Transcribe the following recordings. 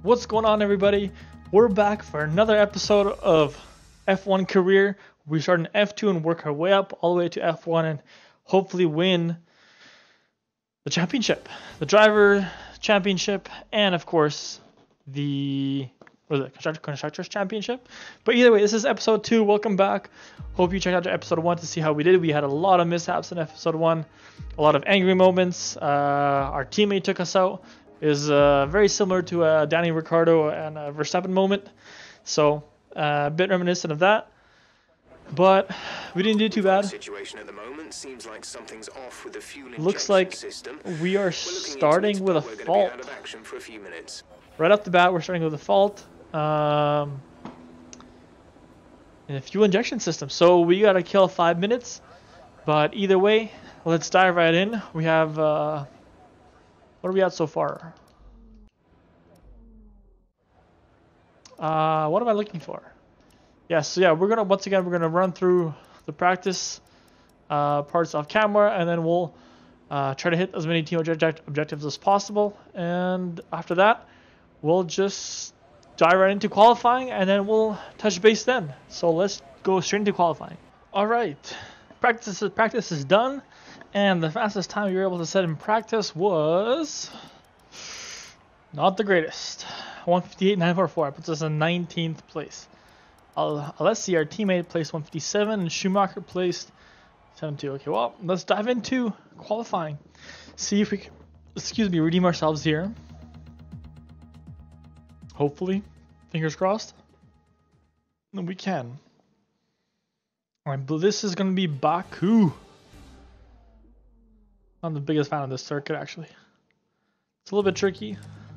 What's going on, everybody? We're back for another episode of F1 Career. We start in F2 and work our way up all the way to F1 and hopefully win the championship, the driver championship, and of course the constructors championship. But either way, this is episode 2. Welcome back. Hope you checked out episode 1 to see how we did. We had a lot of mishaps in episode 1, a lot of angry moments. Our teammate took us out. Is very similar to a Danny Ricciardo and a Verstappen moment, so a bit reminiscent of that. But we didn't do too bad. Situation at the moment seems like something's off with the fuel Looks like system. we are starting with a fault. Out of action for a few minutes. Right off the bat, we're starting with a fault in the fuel injection system. So we gotta kill 5 minutes. But either way, let's dive right in. We have what are we at so far? What am I looking for? Yes, so yeah, we're gonna run through the practice parts off camera, and then we'll try to hit as many team objectives as possible. And after that, we'll just dive right into qualifying, and then we'll touch base then. So let's go straight into qualifying. All right, practice is done. And the fastest time we were able to set in practice was not the greatest. 158.944. Puts us in 19th place. Let's see, our teammate placed 157 and Schumacher placed 72. Okay, well, let's dive into qualifying. See if we can, redeem ourselves here. Hopefully, fingers crossed. And we can. Alright, but this is going to be Baku. I'm the biggest fan of this circuit, actually. It's a little bit tricky.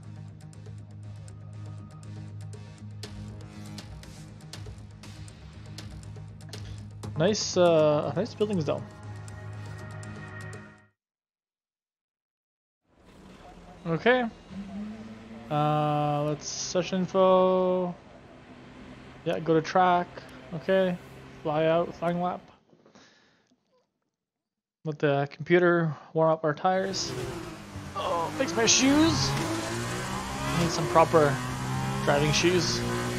Nice buildings though. Okay. Let's session info. Yeah, go to track. Okay. Flying lap. Let the computer warm up our tires. Oh, fix my shoes. Need some proper driving shoes.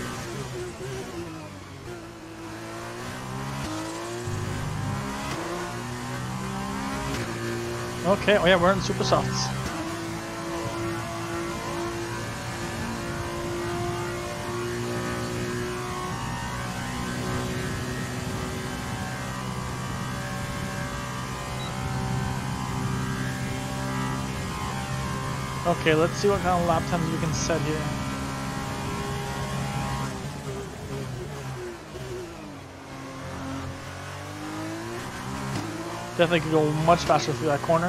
Okay, oh yeah, we're in super softs. Okay, let's see what kind of lap times we can set here. Definitely could go much faster through that corner.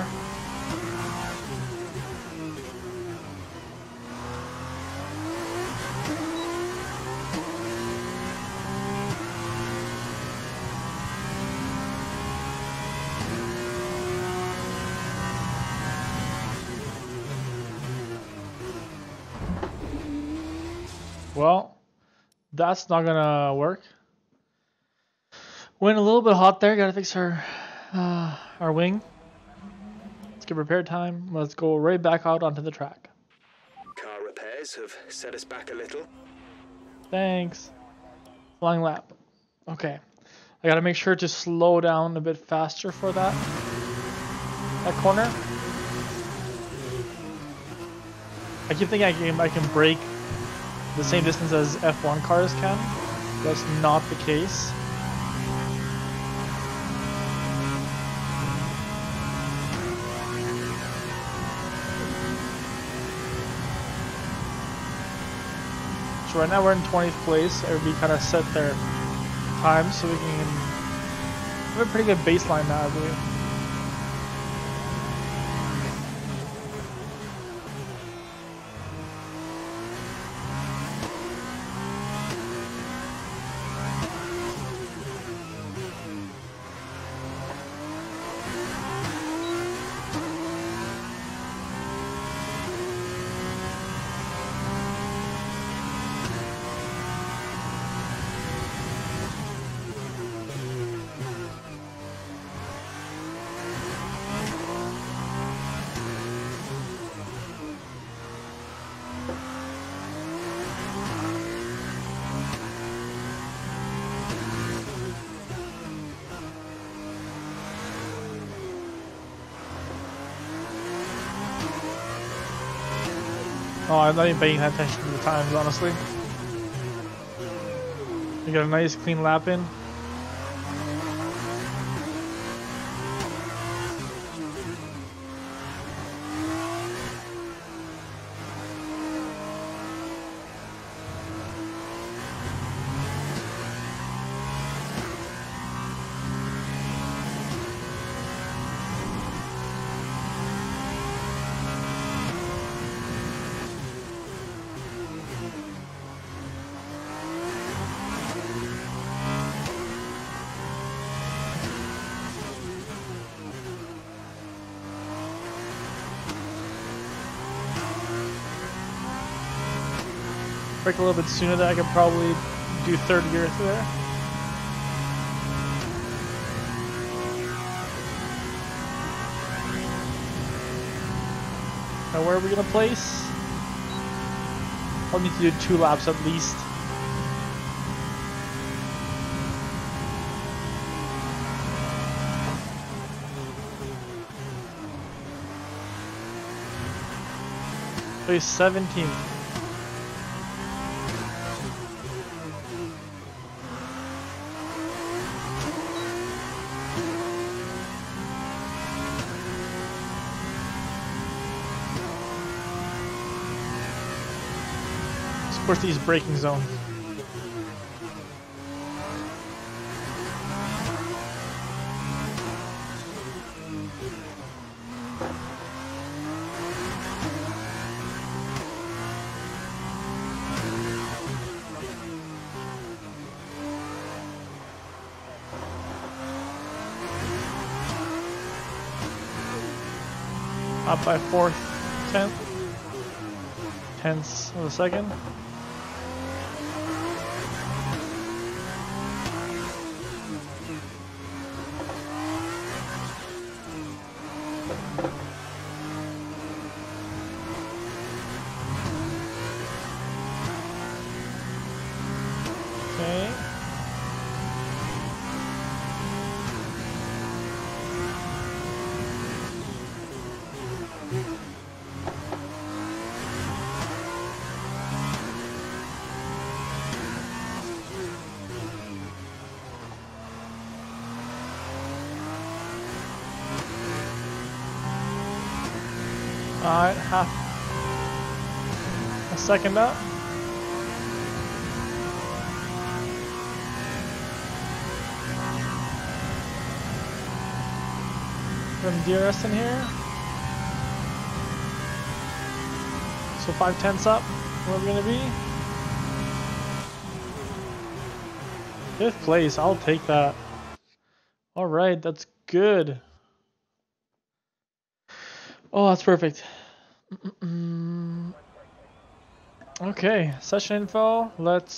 Well, that's not gonna work. Went a little bit hot there. Gotta fix our wing. Let's get repair time. Let's go right back out onto the track. Car repairs have set us back a little. Thanks. Flying lap. Okay. I gotta make sure to slow down a bit faster for that corner. I keep thinking I can brake the same distance as F1 cars can. That's not the case. So right now we're in 20th place. Everybody kind of set their time so we can have a pretty good baseline now, I believe. Oh, I'm not even paying attention to the times, honestly. We got a nice clean lap in. Break a little bit sooner than I could probably do third gear through there. Now where are we gonna place? I'll need to do 2 laps at least. Place 17th. Of course, these braking zones. Up by 4 tenths of a second. Okay. Alright, half a second up. Some DRS in here. So 5 tenths up. Where are we gonna be? 5th place. I'll take that. Alright, that's good. Oh, that's perfect. Okay, session info.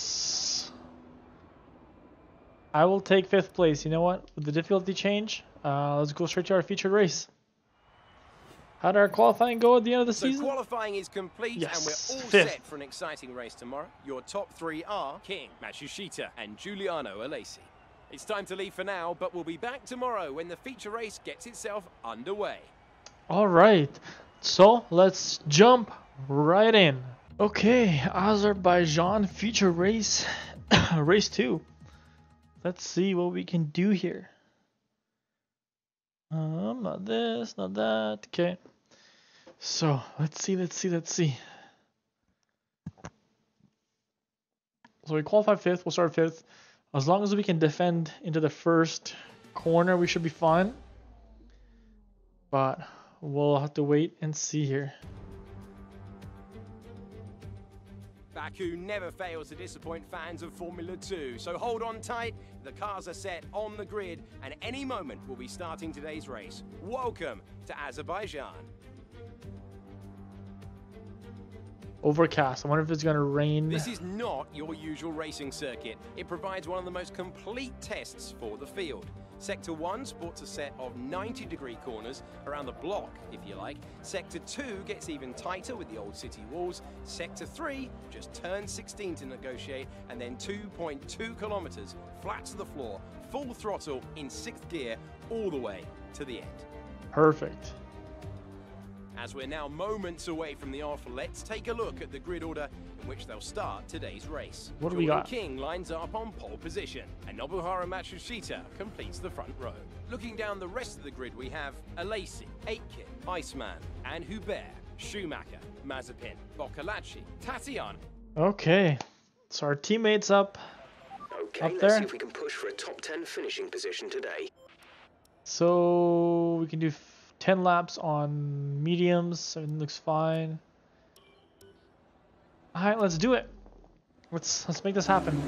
I will take 5th place. You know what? With the difficulty change, let's go straight to our featured race. How did our qualifying go at the end of the season? Qualifying is complete, yes, and we're all 5th. set for an exciting race tomorrow. Your top 3 are King, Matsushita, and Giuliano Alesi. It's time to leave for now, but we'll be back tomorrow when the feature race gets itself underway. All right, so let's jump right in. Okay, Azerbaijan feature race, race 2. Let's see what we can do here. Not this, not that. Okay, so let's see. So we qualify 5th. We'll start 5th. As long as we can defend into the first corner, we should be fine. But we'll have to wait and see here. Baku never fails to disappoint fans of Formula 2, so hold on tight. The cars are set on the grid, and any moment we'll be starting today's race. Welcome to Azerbaijan. Overcast. I wonder if it's going to rain. This is not your usual racing circuit. It provides one of the most complete tests for the field. Sector 1 sports a set of 90-degree corners around the block, if you like. Sector 2 gets even tighter with the old city walls. Sector 3 just turns 16 to negotiate, and then 2.2 kilometers flat to the floor, full throttle in 6th gear, all the way to the end. Perfect. As we're now moments away from the off, let's take a look at the grid order in which they'll start today's race. What do we got? King lines up on pole position, and Nobuharu Matsushita completes the front row. Looking down the rest of the grid, we have Alesi, Aitken, Iceman, and Hubert, Schumacher, Mazepin, Boccalacci, Tatiana. Okay, so our teammates up Okay, there. let's see if we can push for a top 10 finishing position today. So we can do 10 laps on mediums. Everything looks fine. All right, let's do it. Let's make this happen.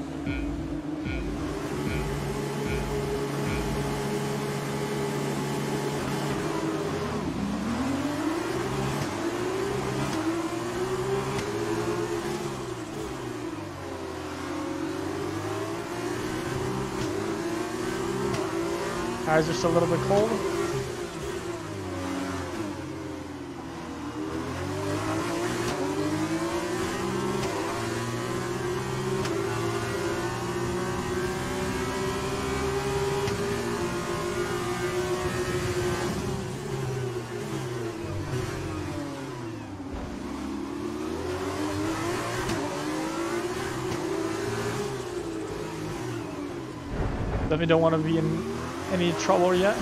Tires are still a little bit cold. Definitely don't want to be in any trouble yet.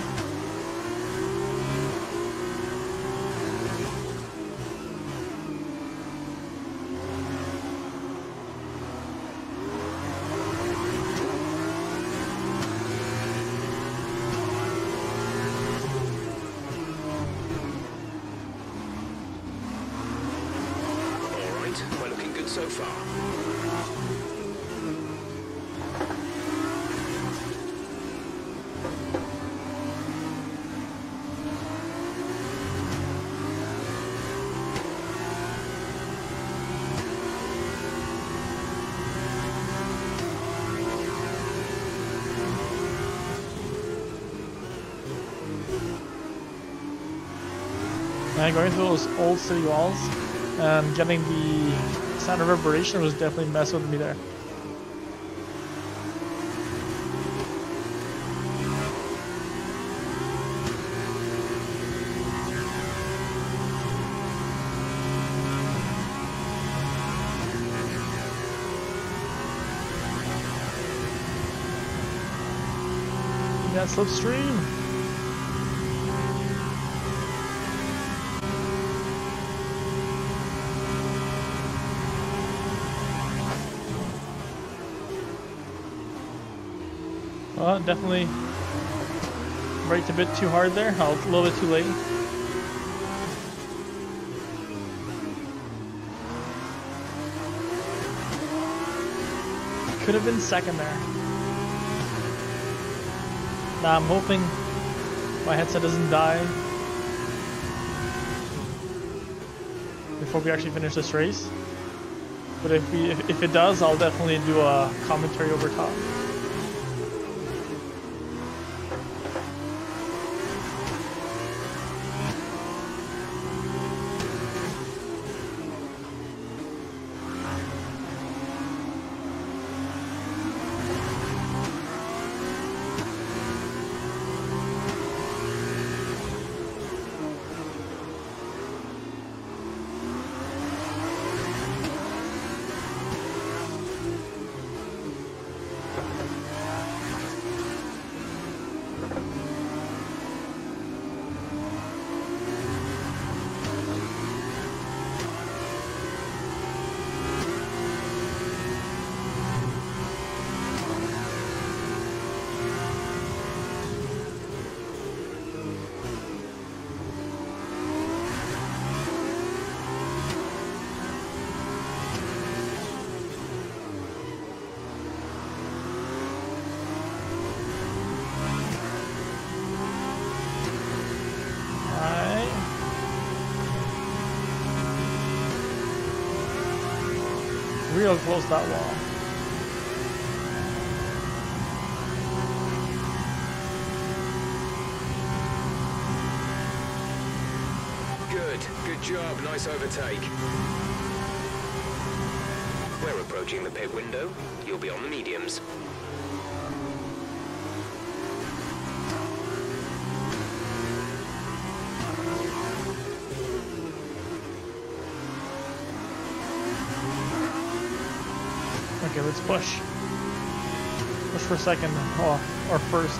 All right, we're looking good so far. And going through those old city walls and getting the sound reverberation was definitely messing with me there. That slipstream. Definitely braked a bit too hard there. A little bit too late. Could have been second there. Now I'm hoping my headset doesn't die before we actually finish this race. But if it does, I'll definitely do a commentary over top. Real close that wall. Good job, nice overtake. We're approaching the pit window. You'll be on the mediums. Okay, let's push. Push for second, or first.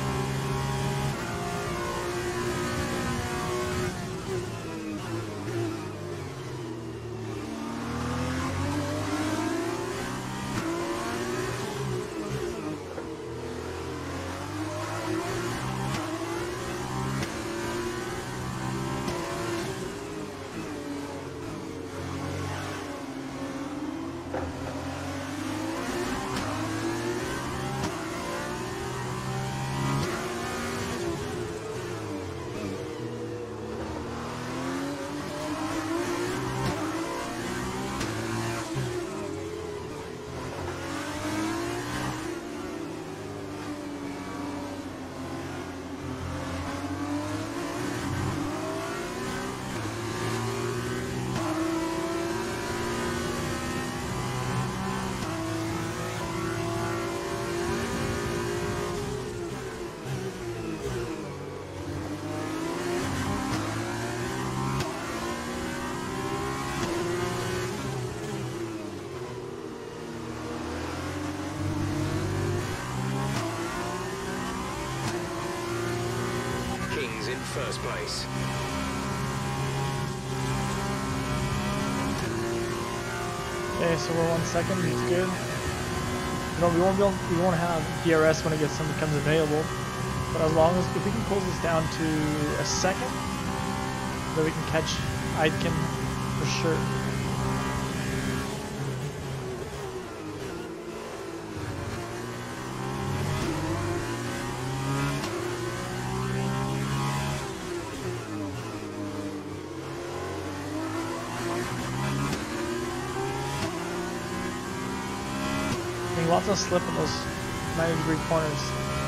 In first place. Okay, so we're 1 second. It's good. You know, we won't have DRS when it becomes available, but as long as if we can close this down to a second, then we can catch Aitken for sure. Lots of slip in those 90-degree corners.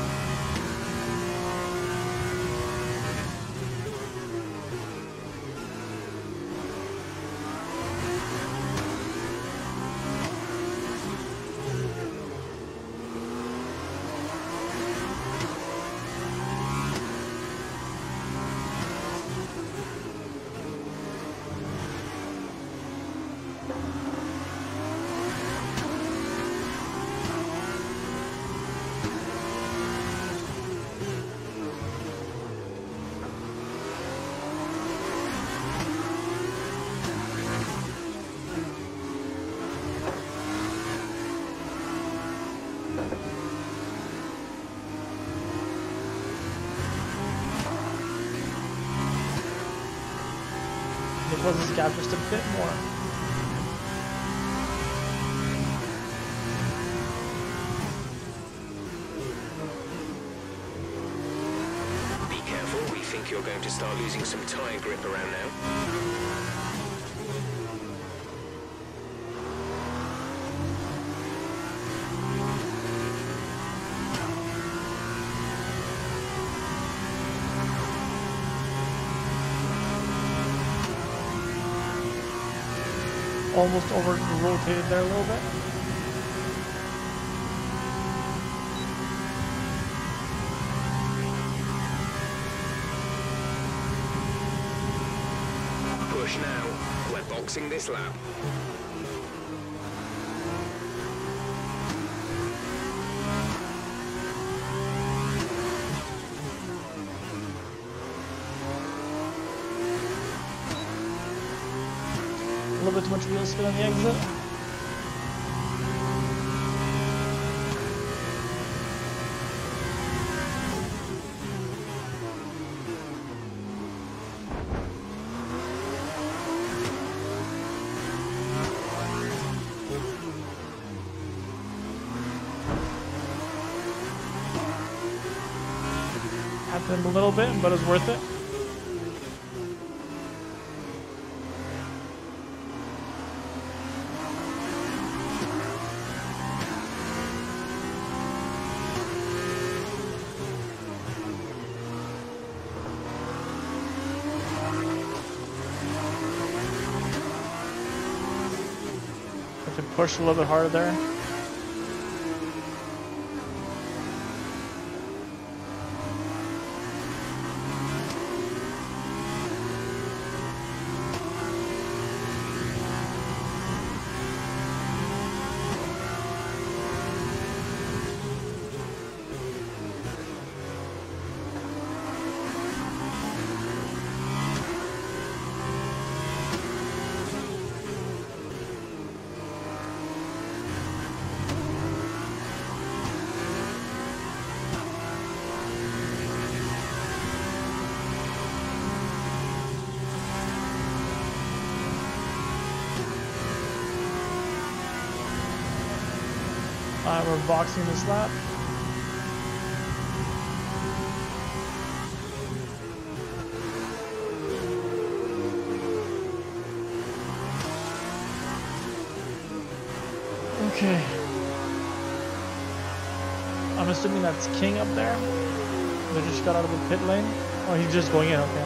Close this gap just a bit more. Be careful, we think you're going to start losing some tyre grip around now. Almost over rotated there a little bit. Push now. We're boxing this lap. A little bit too much wheel spin on the exit. Happened a little bit, but it's worth it. Have to push a little bit harder there. We're boxing this lap. Okay. I'm assuming that's King up there. They just got out of the pit lane. Oh, he's just going in, okay.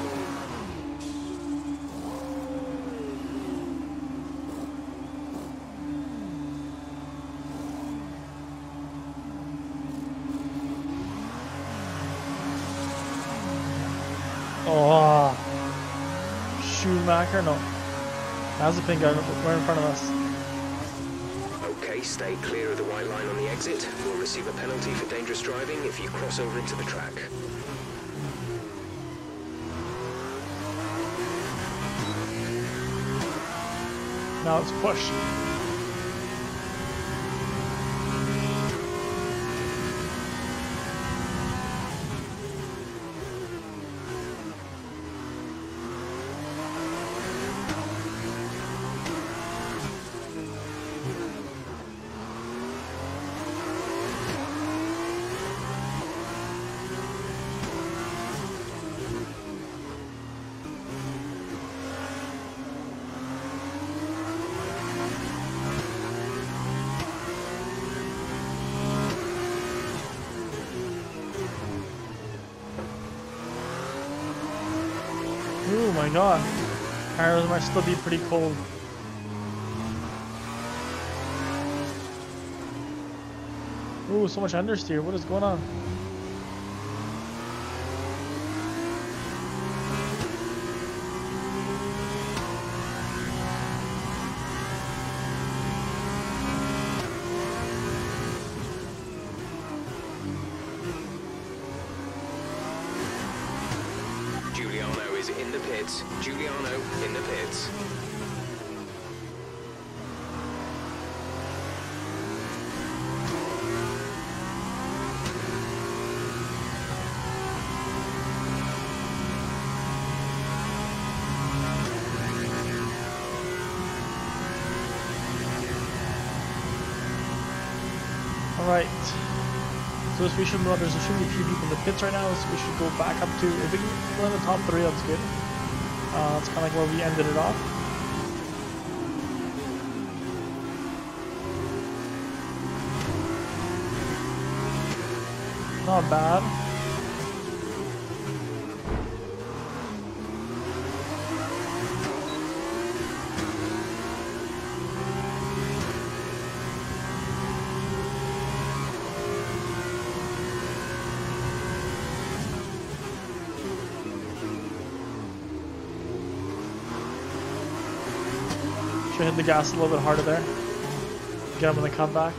Oh, Schumacher, no. That's the pink guy right in front of us. Okay, stay clear of the white line on the exit. We'll receive a penalty for dangerous driving if you cross over into the track. Now let's push. Oh my god. Tires might still be pretty cold. Ooh, so much understeer. What is going on? Giuliano is in the pits. Giuliano in the pits. Alright. So we should know there's a few people in the pits right now, so we should go back up to, if we can go in the top 3, that's good. That's kind of like where we ended it off. Not bad. Should hit the gas a little bit harder there. Get him in the comeback.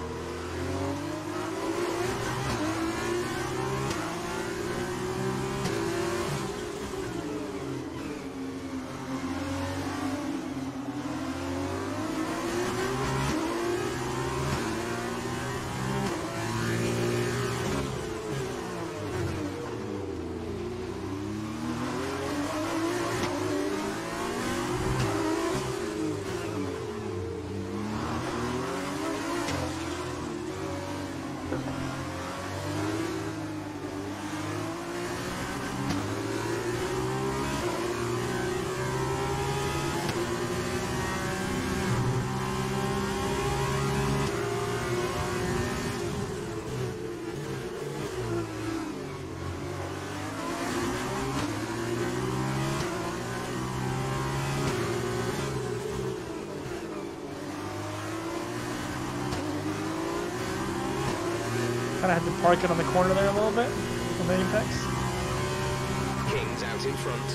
Kind of had to park it on the corner there a little bit on the apex. King's out in front.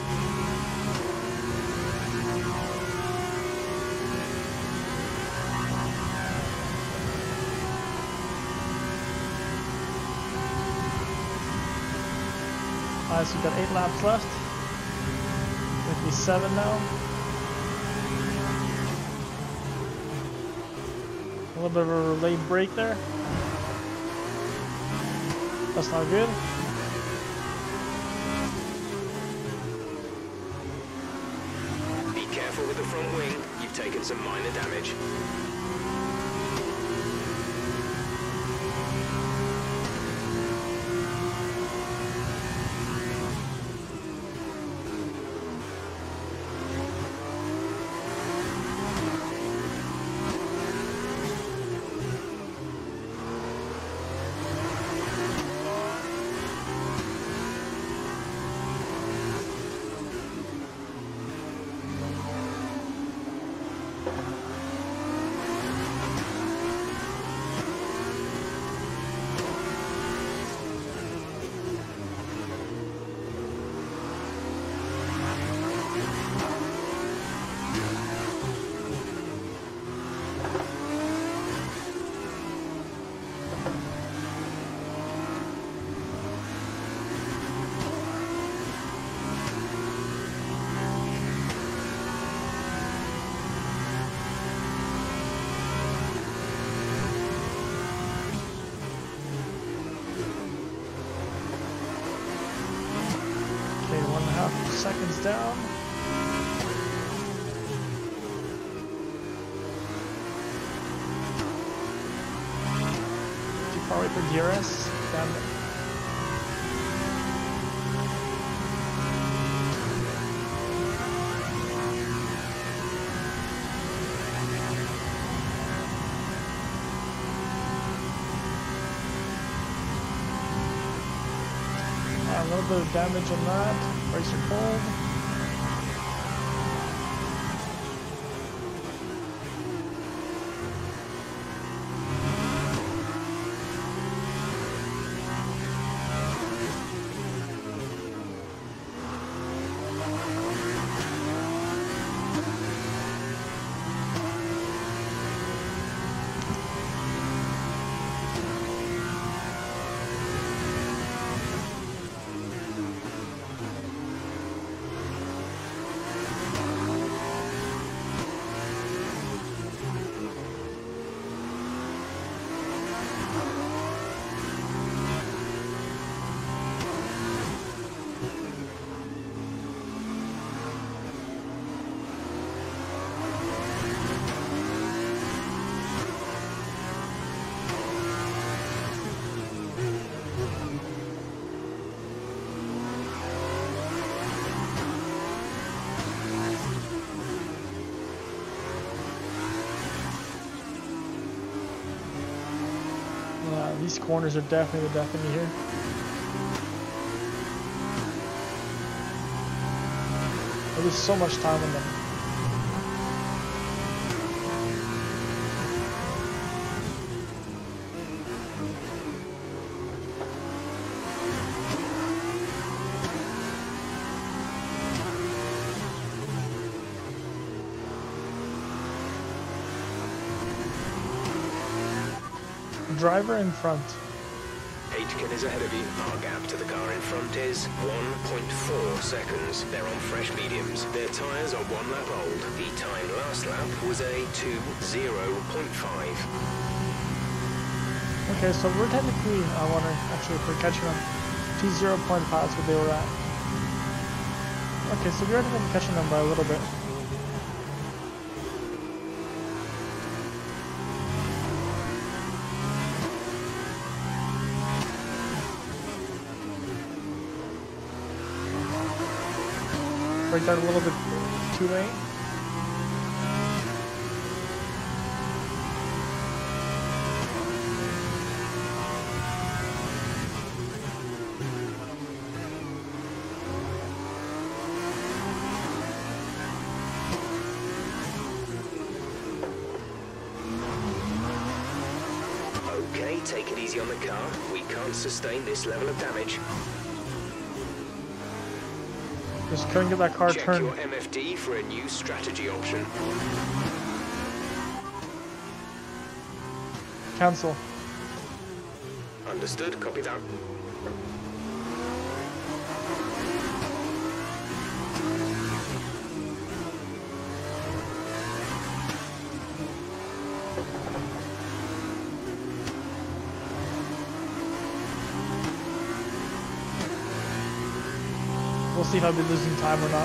Alright, so we've got 8 laps left. 57 now. A little bit of a late break there. That's not good. Be careful with the front wing. You've taken some minor damage. Seconds down. Too far away for DRS. Damn it. A little bit of damage on that. Brakes are cold. These corners are definitely the death of me here. I lose so much time on them. Driver in front. Aitken is ahead of you. Our gap to the car in front is 1.4 seconds. They're on fresh mediums. Their tyres are 1 lap old. The time last lap was a 2:0.5. Okay, so we're technically, I want to actually, if we're catching them, 2:0.5 is what they were at. Okay, so we're technically catching them by a little bit. Break that a little bit too late. Okay, take it easy on the car. We can't sustain this level of damage. Just couldn't get that car Check turned. your MFD for a new strategy option. Cancel. Understood, copy that. We'll see if I'll be losing time or not.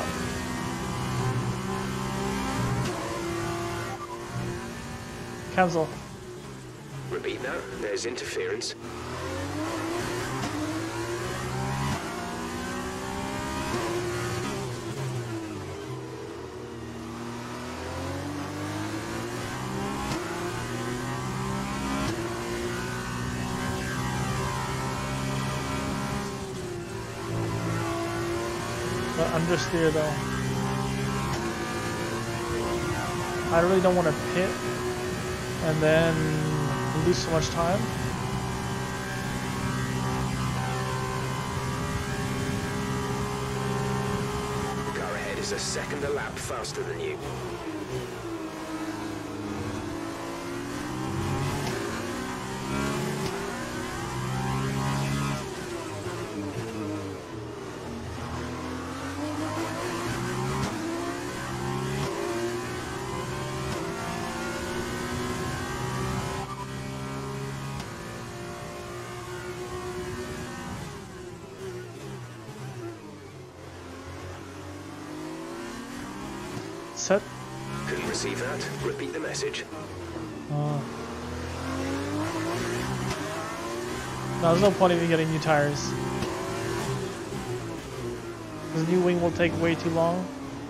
Cancel. Repeat that. There's interference. But understeer though. I really don't want to pit and then lose so much time. The car ahead is a second a lap faster than you. Set. Couldn't receive that. Repeat the message. No, there's no point even getting new tires. This new wing will take way too long.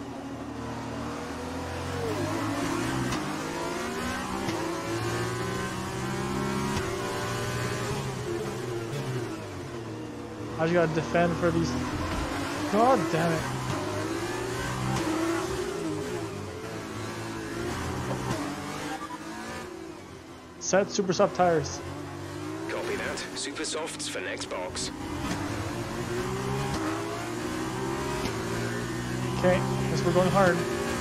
I just gotta defend for these. God damn it. Set super soft tires. Copy that. Super softs for next box. Okay, guess we're going hard.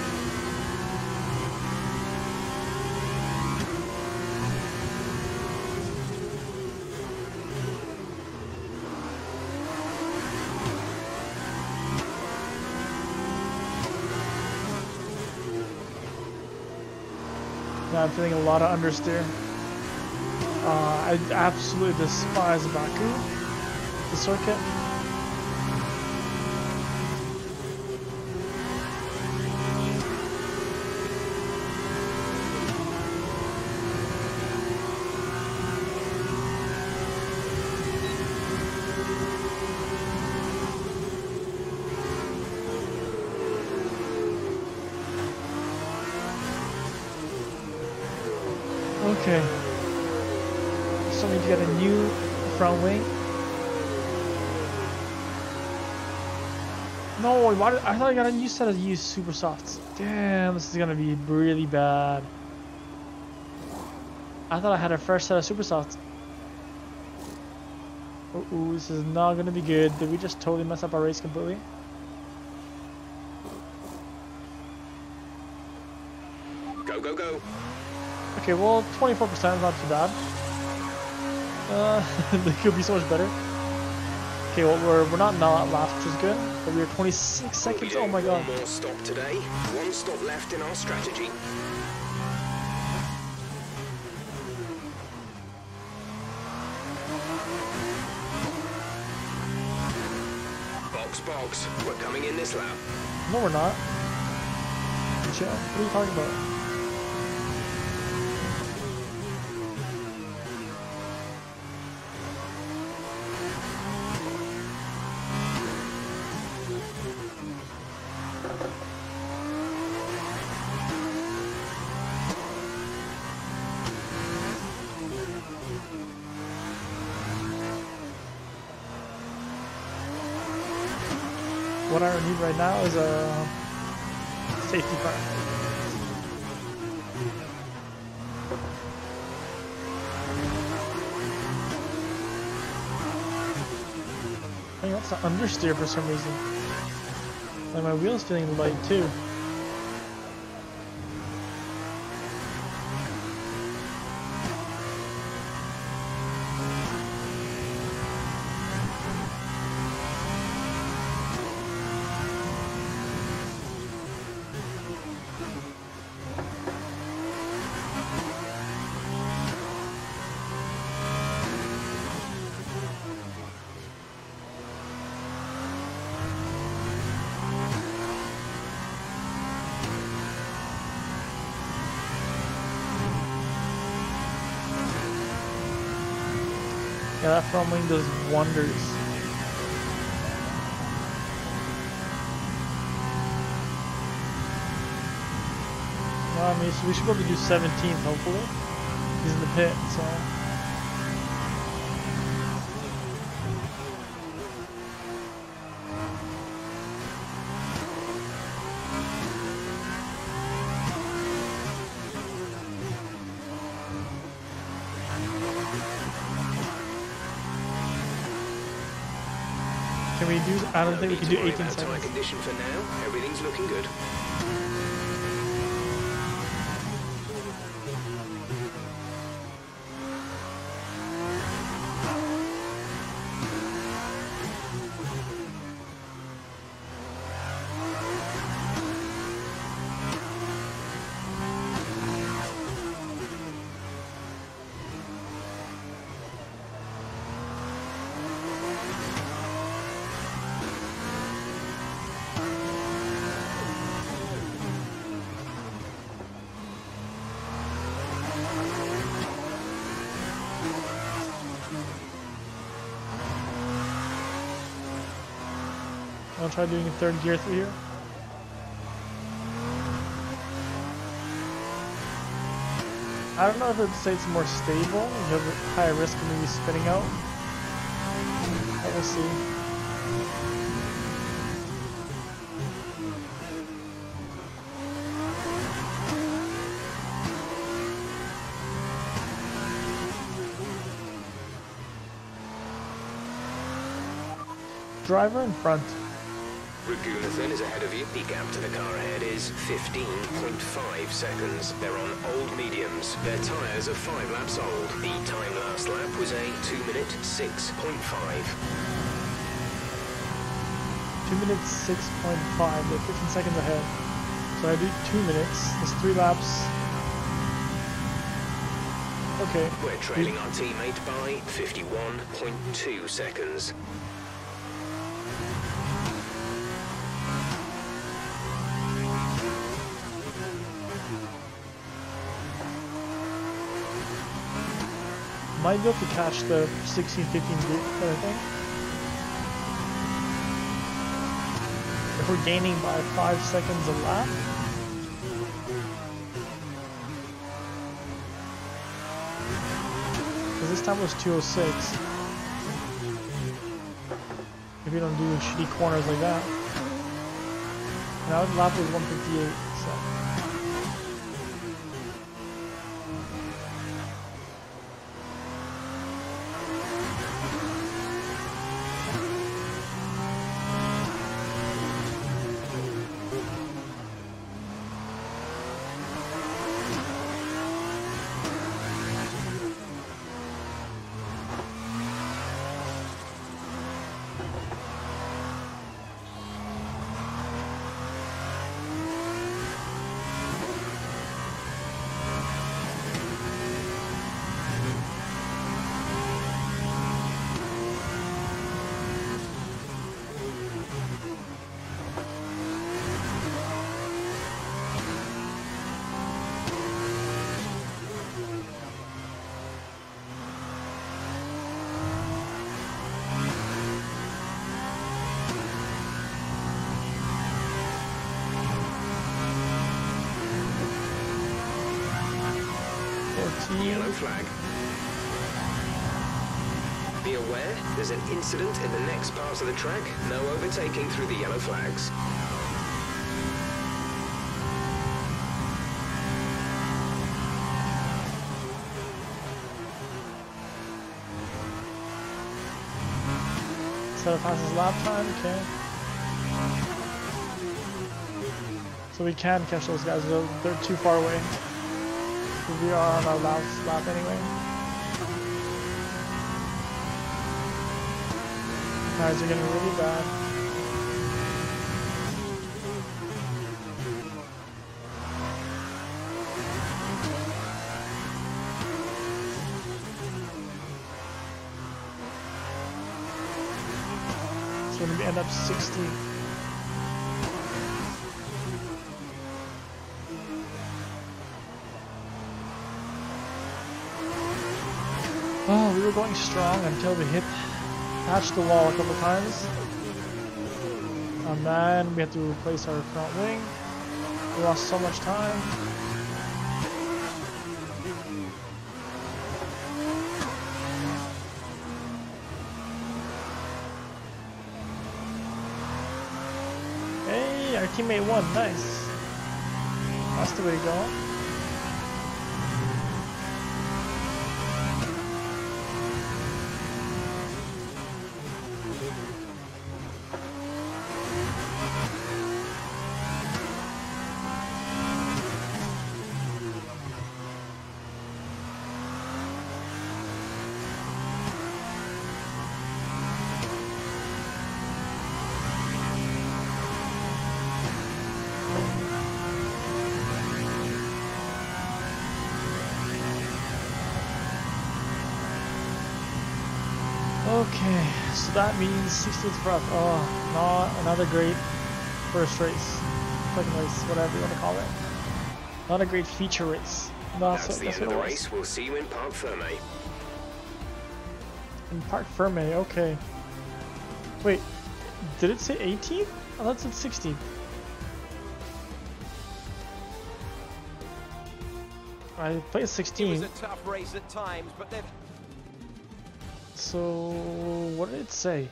Now I'm feeling a lot of understeer. I absolutely despise Baku, the circuit. Okay. So we need to get a new front wing. No, why did, I thought I got a new set of used super softs. Damn, this is gonna be really bad. I thought I had a fresh set of super softs. Ooh, this is not gonna be good. Did we just totally mess up our race completely? Go, go, go. Okay, well, 24% is not too bad. They could be so much better. Okay, well, we're not now at last, which is good. But we are 26 seconds. Oh my god. One more stop today. One stop left in our strategy. Box, box. We're coming in this lap. No, we're not. Chill. What are you talking about? What I need right now is a safety car. I think that's an understeer for some reason. Like my wheel's feeling light too. Yeah, that front wing does wonders. Well, I mean, so we should be able to do 17th, hopefully. He's in the pit, so. Can we do? I don't think we can do 18 Tire seconds. condition for now. Everything's looking good. I'll try doing a third gear through here. I don't know if it'd say it's more stable. You have a higher risk of maybe spinning out. But we'll see. Driver in front. Ragunathan is ahead of you. The gap to the car ahead is 15.5 seconds. They're on old mediums. Their tyres are 5 laps old. The time last lap was a 2 minute 6.5. 2 minutes 6.5. They're 15 seconds ahead. So I do 2 minutes. That's 3 laps. Okay. We're trailing our teammate by 51.2 seconds. Might be able to catch the 16-15 group, kind of thing. If we're gaining by 5 seconds a lap. Because this time was 2:06. If you don't do shitty corners like that. Now the lap was 1:58, so. Yellow flag. Be aware, there's an incident in the next part of the track. No overtaking through the yellow flags. So it passes lap time, okay. So we can catch those guys, though they're too far away. We are on our last lap anyway. Tires are getting really bad. So we end up 16th. Oh, we were going strong until we patched the wall a couple times. And then we had to replace our front wing. We lost so much time. Hey, our teammate won, nice. That's the way to go. Okay, so that means 16th for us. Oh, not another great first race. Second race, whatever you want to call it. Not a great feature race. No, That's the end of the race. We'll see you in Parc Fermé. In Parc Fermé, okay. Wait, did it say 18th? Oh, that's at 16th. I played 16. It was a tough race at times, but they've... So, what did it say?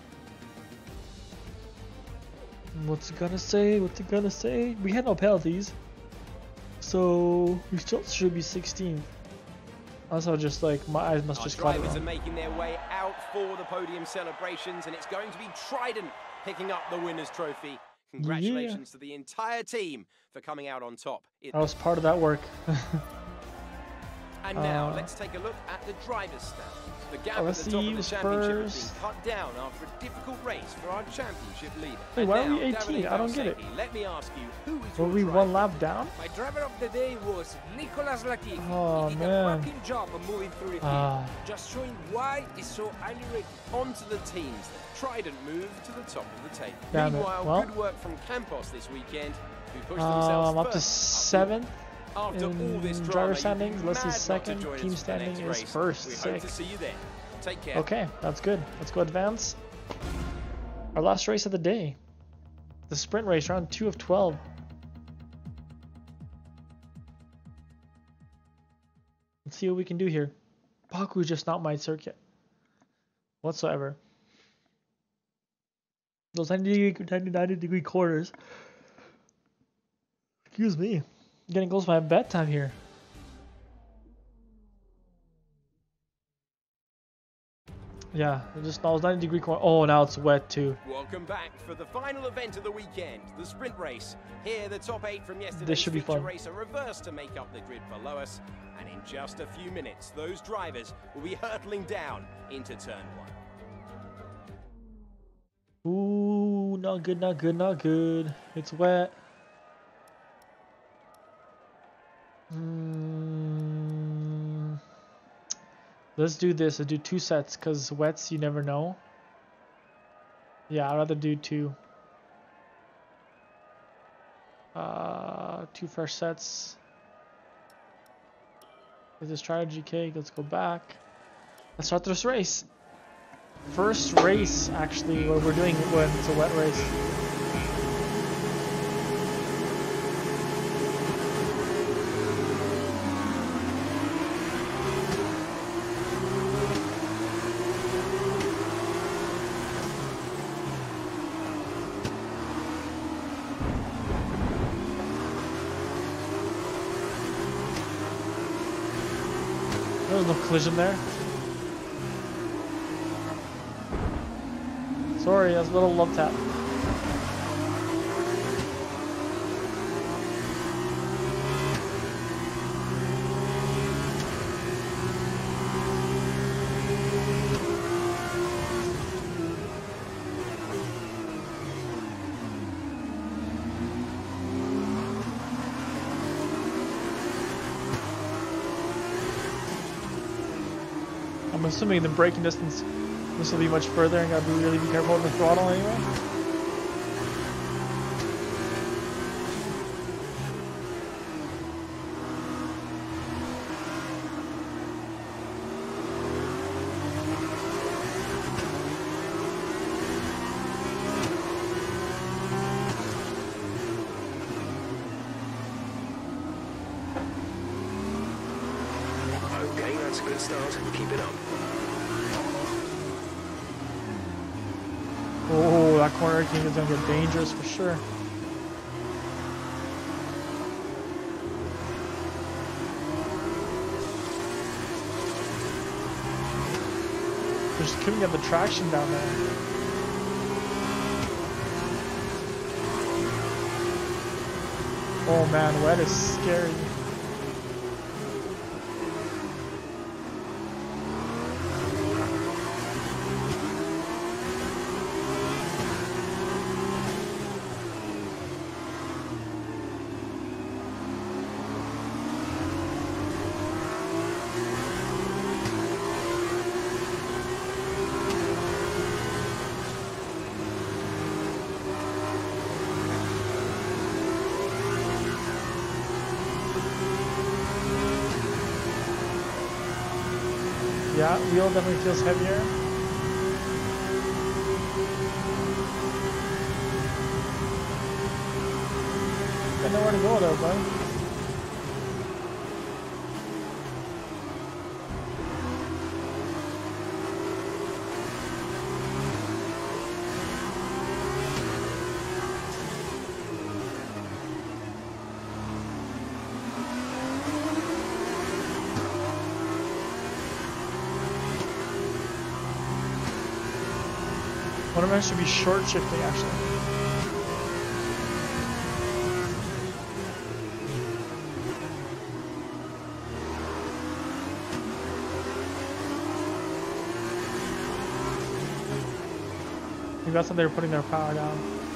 What's it gonna say? What's it gonna say? We had no penalties. So, we still should be 16th. Also, just like, my eyes must just cloud. Drivers are making their way out for the podium celebrations, and it's going to be Trident picking up the winner's trophy. Congratulations to the entire team for coming out on top. I was part of that work. And now, let's take a look at the driver's stand. The gap at the top of the championship has been cut down after a difficult race for our championship leader. Wait, why are we 18? I don't get it. Let me ask you, who is Were we driver? one lap down? My driver of the day was Nicolas Latifi. Oh, he did man. a cracking job of moving through the field, just showing why he's so highly rated. On to the teams that Trident moved to the top of the table. Damn it. Meanwhile, Well, good work from Campos this weekend, who pushed themselves up to first 7th after all this in drama. driver you'd be standings. Leslie's mad not to second, join us team for the standing next is race. first. We Sick. hope to see you there. Take care. Okay, that's good. Let's go advance. Our last race of the day. The sprint race, round 2 of 12. Let's see what we can do here. Baku is just not my circuit whatsoever. Those 90 degree corners. Excuse me. I'm getting close to my bedtime here. Yeah, just those 90 degree corner. Oh, now it's wet too. Welcome back for the final event of the weekend, the sprint race. Here, the top 8 from yesterday's This should be feature fun. race are reversed to make up the grid below us. And in just a few minutes, those drivers will be hurtling down into turn 1. Ooh, not good, not good, not good. It's wet. Let's do this. Let's do 2 sets, because wets, you never know. Yeah, I'd rather do 2. 2 fresh sets. Is this strategy cake? Let's go back. Let's start this race. First race, actually, what we're doing when it's a wet race. There was no collision there. Sorry, that's a little love tap. I'm assuming the braking distance, this will be much further, and gotta really be careful with the throttle anyway. Okay, that's a good start. Keep it up. Oh, that corner king is gonna get dangerous for sure. Just couldn't get the traction down there. Oh man, wet is scary. Yeah, wheel definitely feels heavier. Got nowhere to go though, buddy. One of them should be short shifting actually. Maybe that's how they were putting their power down.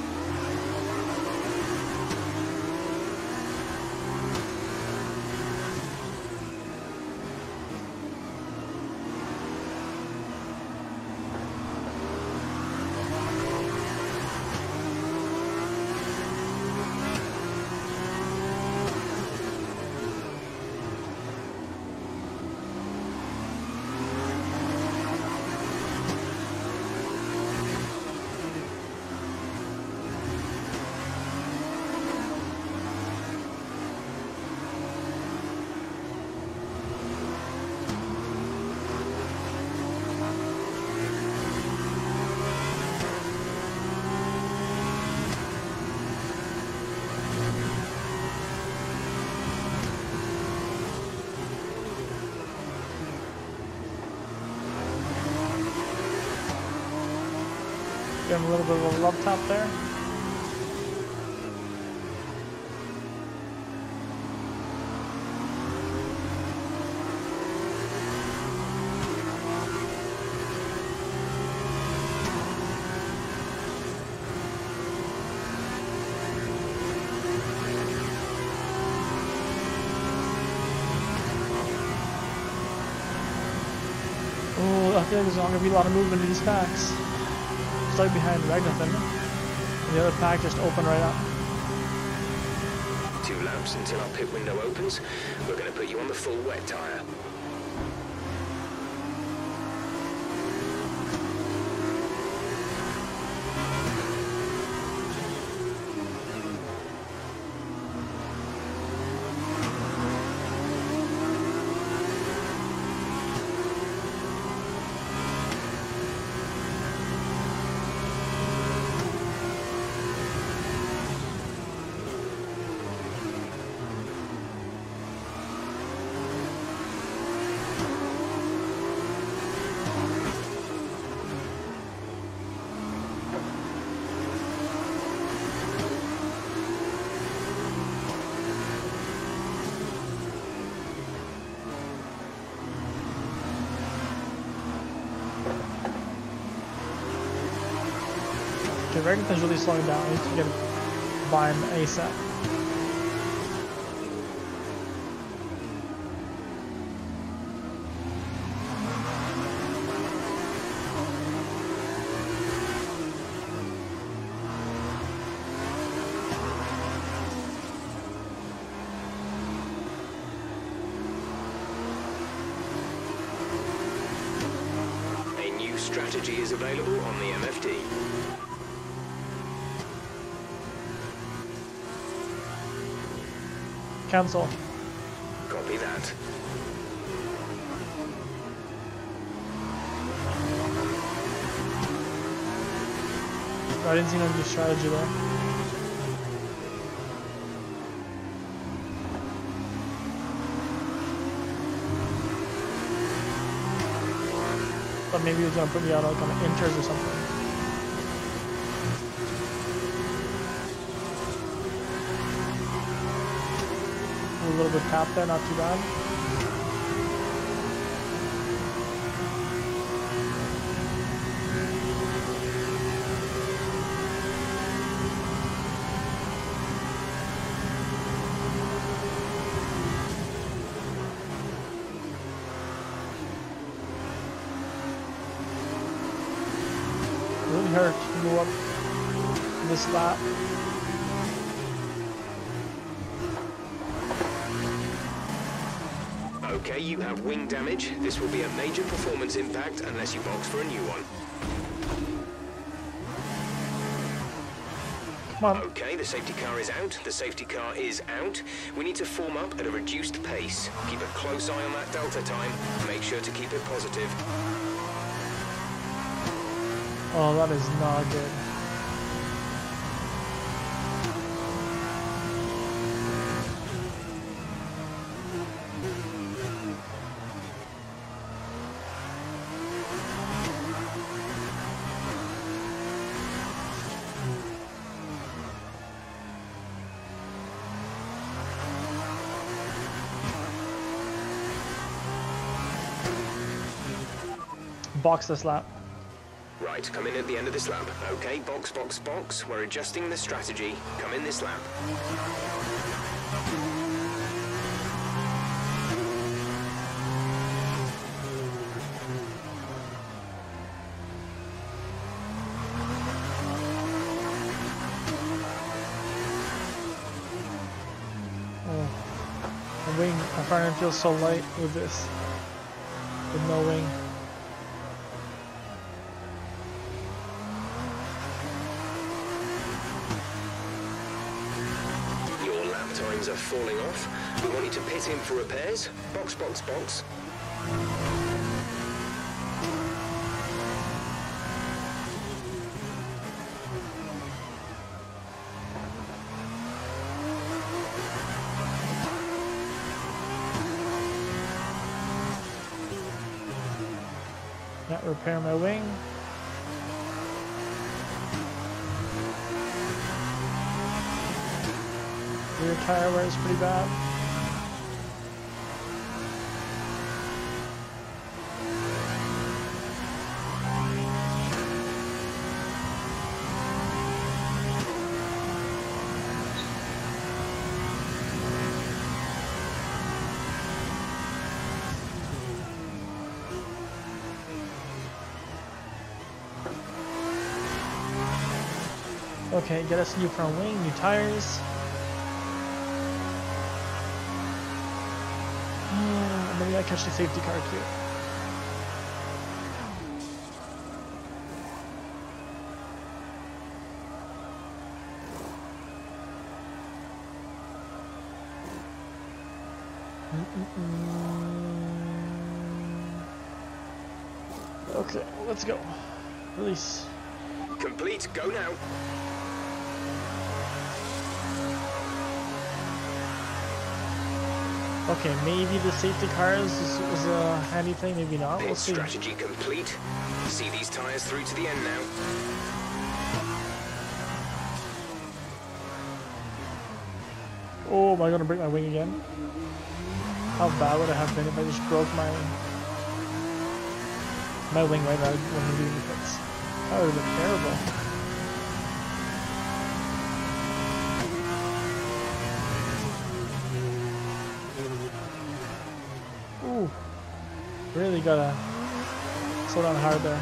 Give him a little bit of a love tap there. Oh, I feel like there's not going to be a lot of movement in these packs. Stuck behind Ragnathan, and the other pack just opened right up. 2 laps until our pit window opens. We're going to put you on the full wet tyre. Okay, Ragnathan's really slowing down. I need to get by him ASAP. A new strategy is available on the MFD. Cancel. Copy that. I didn't see no new strategy there. But maybe he was gonna put me out like on the inters or something. A little bit tap there, not too bad. Really hurt to move up this lap. Okay, you have wing damage. This will be a major performance impact unless you box for a new one. Come on. Okay, the safety car is out. The safety car is out. We need to form up at a reduced pace. Keep a close eye on that delta time. Make sure to keep it positive. Oh, that is not good. Box this lap. Right, come in at the end of this lap. Okay, box, box, box. We're adjusting the strategy. Come in this lap. Oh, my wing, my front end feels so light with this, with no wing. Times are falling off. We want you to pit in for repairs. Box, box, box. Not repair my wing. Rear tire wear is pretty bad. Okay, get us a new front wing, new tires. Maybe I catch the safety car too. Okay, let's go. Release. Complete, go now. Okay, maybe the safety cars is a handy thing, maybe not. We'll see. Strategy complete. See these tires through to the end now. Oh, am I gonna break my wing again? How bad would it have been if I just broke my wing right out when I'm doing the pits? That would have been terrible. Ooh, really gotta slow down hard there.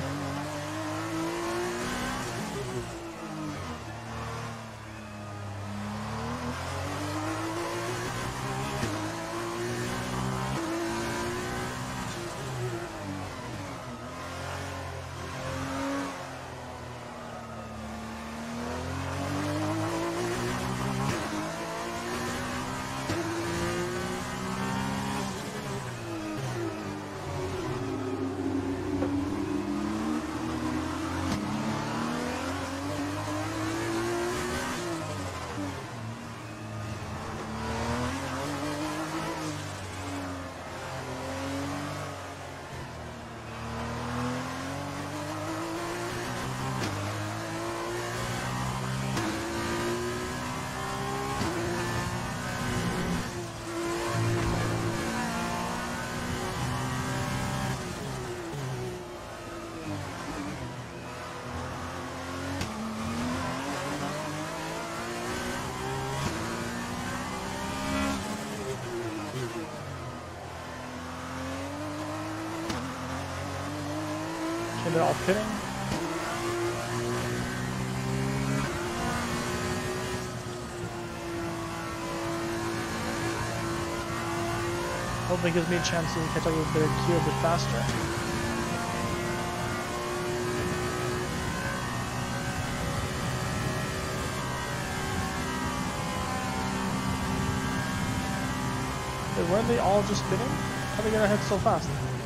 Okay, they're all pitting. Hopefully it gives me a chance to catch up with their queue a bit faster. Wait, weren't they all just spinning? How are they gonna head so fast?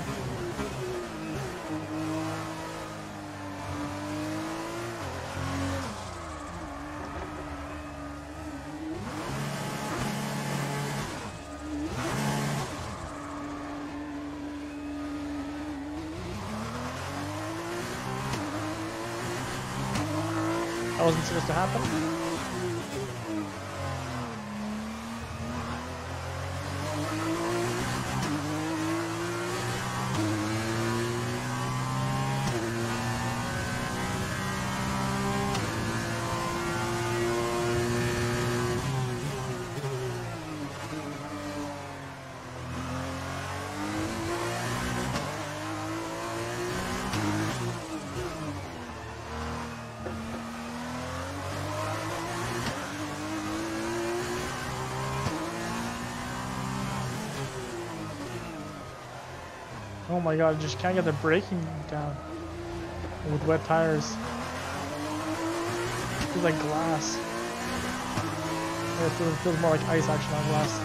That wasn't supposed to happen. Oh my god, I just can't get the braking down with wet tires. It feels like glass. It feels more like ice actually on glass.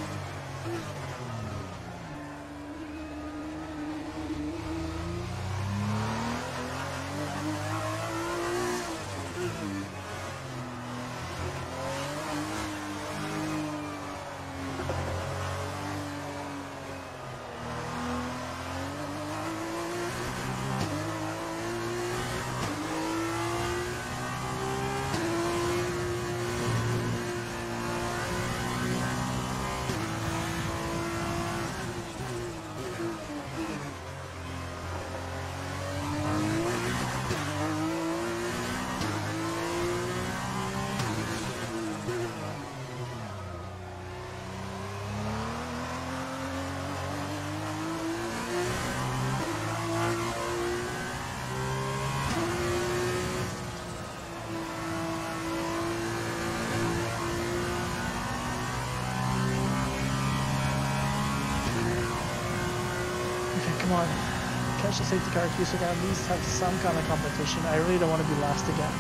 Come on, catch the safety car queue so I can at least have some kind of competition. I really don't want to be last again.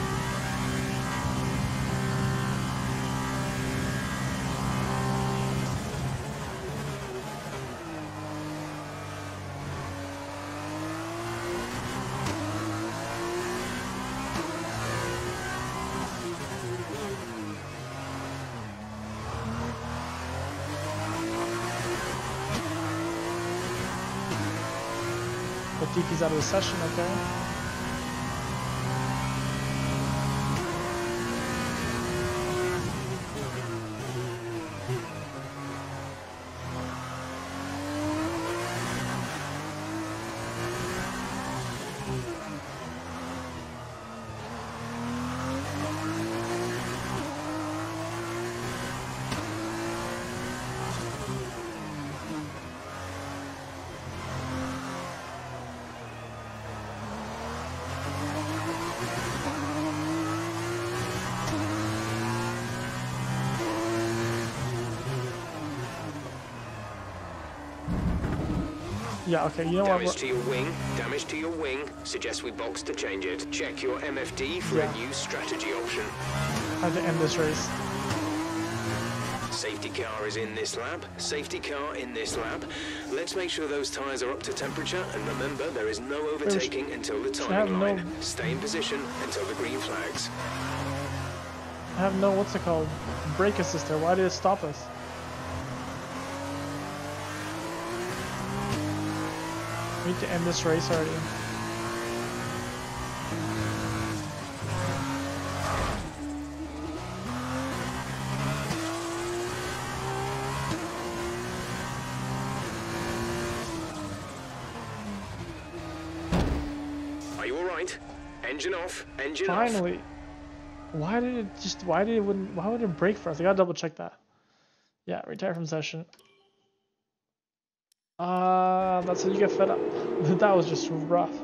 DP's out of the session, okay. Yeah, okay, you know what? Damage to your wing. Suggest we box to change it. Check your MFD for a new strategy option. How to end this race. Safety car is in this lap. Safety car in this lap. Let's make sure those tyres are up to temperature, and remember, there is no overtaking until the timing line. Stay in position until the green flags. I have no, what's it called? Brake assister. Why did it stop us? We need to end this race already. Are you alright? Engine off. Engine Finally. off. Why would it break for us? I gotta double check that. Yeah, retire from session. That's how you get fed up. That was just rough.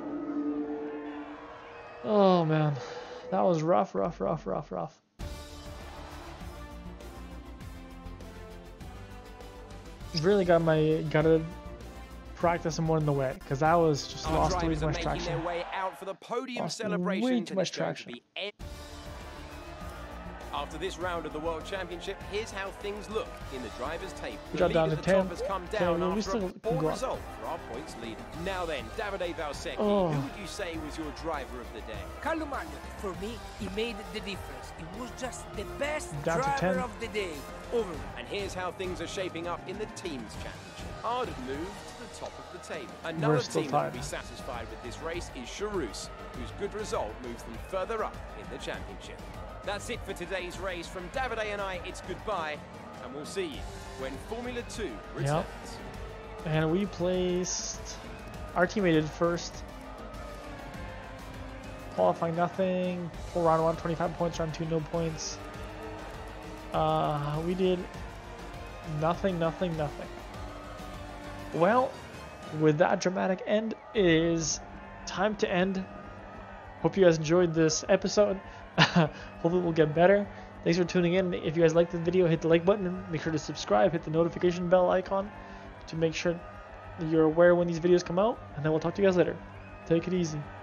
Oh man, that was rough. Just really gotta practice some more in the way, because I was just Our lost way drivers too are much making traction. their way out for the podium Lost way celebrations. too much traction. After this round of the World Championship, here's how things look in the drivers' table. We The got down lead to at the top 10. has come Okay, down well, we after still a can poor go on. result for our points leader. Now then, Davide Valsecchi, Oh. who would you say was your driver of the day? Carlo Magno, for me, he made the difference. He was just the best Down to driver 10. of the day. Over. And here's how things are shaping up in the teams championship. Ard have moved to the top of the table. Another still team that will tied. be satisfied with this race is Charus, whose good result moves them further up in the championship. That's it for today's race. From Davide and I, it's goodbye, and we'll see you when Formula 2 returns. And we placed, our teammate did first. Qualifying nothing. Full round 1, 25 points, round 2, no points. We did nothing. Well, with that dramatic end, it is time to end. Hope you guys enjoyed this episode. Hopefully we'll get better. Thanks for tuning in. If you guys liked the video, hit the like button. Make sure to subscribe. Hit the notification bell icon to make sure that you're aware when these videos come out. And then we'll talk to you guys later. Take it easy.